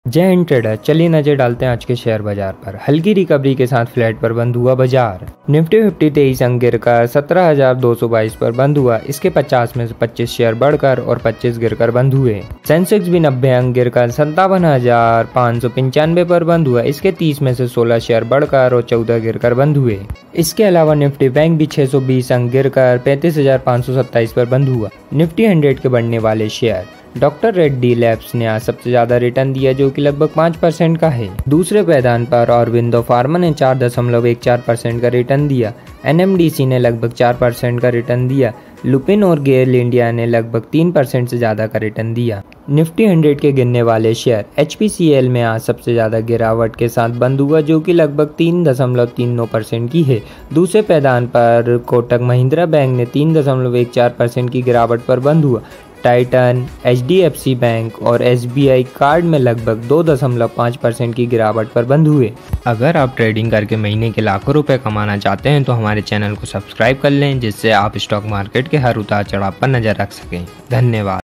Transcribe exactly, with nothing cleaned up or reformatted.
जय हिंद ट्रेडर, चलिए नजर डालते हैं आज के शेयर बाजार पर। हल्की रिकवरी के साथ फ्लैट पर बंद हुआ बाजार। निफ्टी फिफ्टी तेईस अंक गिरकर सत्रह हजार दो सौ बाईस पर बंद हुआ। इसके पचास में से पच्चीस शेयर बढ़कर और पच्चीस गिरकर बंद हुए। सेंसेक्स भी नब्बे अंक गिरकर संतावन हजार पाँच सौ पंचानवे पर बंद हुआ। इसके तीस में से सोलह शेयर बढ़कर और चौदह गिरकर बंद हुए। इसके अलावा निफ्टी बैंक भी छह सौ बीस अंक गिरकर पैंतीस हजार पाँच सौ सत्ताईस पर बंद हुआ। निफ्टी हंड्रेड के बढ़ने वाले शेयर। डॉक्टर रेड्डी लैब्स ने आज सबसे ज्यादा रिटर्न दिया, जो कि लगभग पाँच परसेंट का है। दूसरे पैदान पर ऑरबिंदो फार्मा ने चार दशमलव एक चार परसेंट का रिटर्न दिया। एनएमडीसी ने लगभग चार परसेंट का रिटर्न दिया। लुपिन और गेल इंडिया ने लगभग तीन परसेंट से ज्यादा का रिटर्न दिया। निफ्टी हंड्रेड के गिरने वाले शेयर। एचपीसीएल में आज सबसे ज्यादा गिरावट के साथ बंद हुआ, जो कि लगभग तीन दशमलव तीन नौ परसेंट की है। दूसरे पैदान पर कोटक महिंद्रा बैंक ने तीन दशमलव एक चार परसेंट की गिरावट पर बंद हुआ। टाइटन, एचडीएफसी बैंक और एसबीआई कार्ड में लगभग दो दशमलव पाँच परसेंट की गिरावट पर बंद हुए। अगर आप ट्रेडिंग करके महीने के लाखों रुपए कमाना चाहते हैं तो हमारे चैनल को सब्सक्राइब कर लें, जिससे आप स्टॉक मार्केट के हर उतार चढ़ाव पर नजर रख सकें। धन्यवाद।